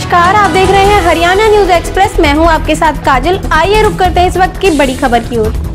नमस्कार, आप देख रहे हैं हरियाणा न्यूज एक्सप्रेस। मैं हूं आपके साथ काजल। आइए रुक करते हैं इस वक्त की बड़ी खबर की ओर।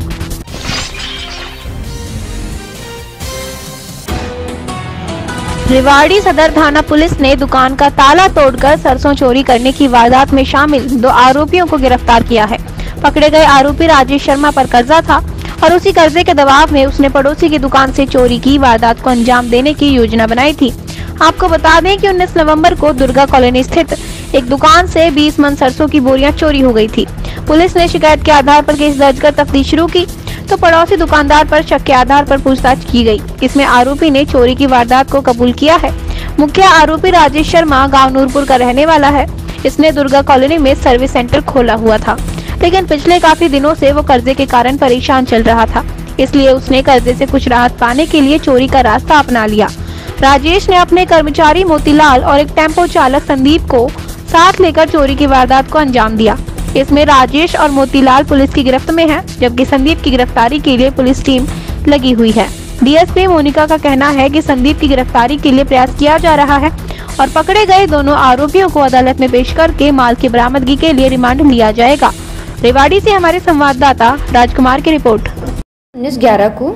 रेवाड़ी सदर थाना पुलिस ने दुकान का ताला तोड़कर सरसों चोरी करने की वारदात में शामिल 2 आरोपियों को गिरफ्तार किया है। पकड़े गए आरोपी राजेश शर्मा पर कर्जा था और उसी कर्जे के दबाव में उसने पड़ोसी की दुकान से चोरी की वारदात को अंजाम देने की योजना बनाई थी। आपको बता दें कि 19 नवंबर को दुर्गा कॉलोनी स्थित एक दुकान से 20 मन सरसों की बोरियां चोरी हो गई थी। पुलिस ने शिकायत के आधार पर केस दर्ज कर तफ्तीश शुरू की तो पड़ोसी दुकानदार पर शक के आधार पर पूछताछ की गई। इसमें आरोपी ने चोरी की वारदात को कबूल किया है। मुख्य आरोपी राजेश शर्मा गांव नूरपुर का रहने वाला है। इसने दुर्गा कॉलोनी में सर्विस सेंटर खोला हुआ था, लेकिन पिछले काफी दिनों से वो कर्जे के कारण परेशान चल रहा था, इसलिए उसने कर्जे से कुछ राहत पाने के लिए चोरी का रास्ता अपना लिया। राजेश ने अपने कर्मचारी मोतीलाल और एक टेम्पो चालक संदीप को साथ लेकर चोरी की वारदात को अंजाम दिया। इसमें राजेश और मोतीलाल पुलिस की गिरफ्त में है, जबकि संदीप की गिरफ्तारी के लिए पुलिस टीम लगी हुई है। डीएसपी मोनिका का कहना है कि संदीप की गिरफ्तारी के लिए प्रयास किया जा रहा है और पकड़े गए दोनों आरोपियों को अदालत में पेश करके माल की बरामदगी के लिए रिमांड लिया जाएगा। रेवाड़ी से हमारे संवाददाता राजकुमार की रिपोर्ट। 19/11 को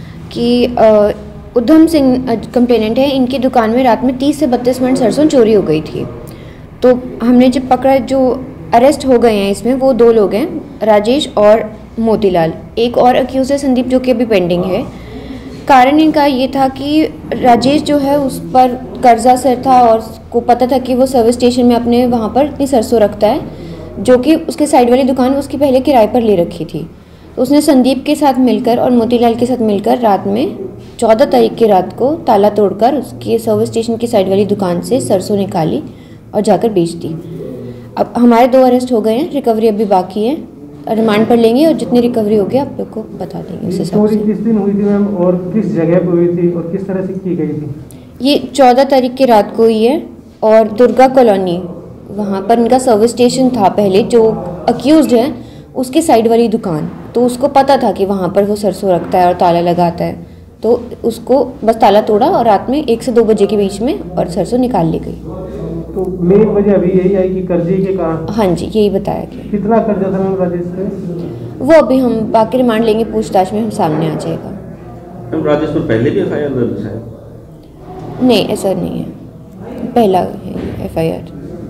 कि उधम सिंह कंप्लेनेंट है, इनकी दुकान में रात में 30 से 32 मिनट सरसों चोरी हो गई थी। तो हमने जब पकड़ा, जो अरेस्ट हो गए हैं इसमें वो 2 लोग हैं, राजेश और मोतीलाल। एक और अक्यूज है संदीप, जो कि अभी पेंडिंग है। कारण इनका ये था कि राजेश जो है उस पर कर्जा सर था और उसको पता था कि वो सर्विस स्टेशन में अपने वहाँ पर इतनी सरसों रखता है, जो कि उसके साइड वाली दुकान उसकी पहले किराए पर ले रखी थी। तो उसने संदीप के साथ मिलकर और मोतीलाल के साथ मिलकर रात में 14 तारीख की रात को ताला तोड़कर उसकी सर्विस स्टेशन की साइड वाली दुकान से सरसों निकाली और जाकर बेच दी। अब हमारे 2 अरेस्ट हो गए हैं, रिकवरी अभी बाकी है। रिमांड पर लेंगे और जितनी रिकवरी होगी आप लोग को बता देंगे उस हिसाब से। किस दिन हुई थी मैम, और किस जगह पर हुई थी और किस तरह से की गई थी? ये 14 तारीख की रात को हुई है और दुर्गा कॉलोनी, वहाँ पर इनका सर्विस स्टेशन था पहले, जो अक्यूज्ड है उसके साइड वाली दुकान। तो उसको पता था कि वहाँ पर वो सरसों रखता है और ताला लगाता है, तो उसको बस ताला तोड़ा और रात में 1 से 2 बजे के बीच में और सरसों निकाल ली गई। तो मेन वजह अभी यही है कि कर्जे के कारण? हाँ जी, यही बताया गया। कितना कर्जा था मैम राजेश पे? वो अभी हम बाकी रिमांड लेंगे, पूछताछ में हम सामने आ जाएगा। मैम राजेश पर पहले भी एफआईआर दर्ज है? नहीं, ऐसा नहीं है, पहला है एफआईआर।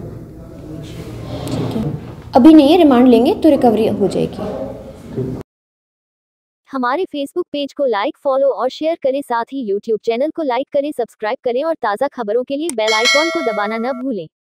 ठीक है, अभी नहीं है, रिमांड लेंगे तो रिकवरी हो जाएगी। हमारे फेसबुक पेज को लाइक, फॉलो और शेयर करें। साथ ही यूट्यूब चैनल को लाइक करें, सब्सक्राइब करें और ताज़ा खबरों के लिए बेल आइकॉन को दबाना न भूलें।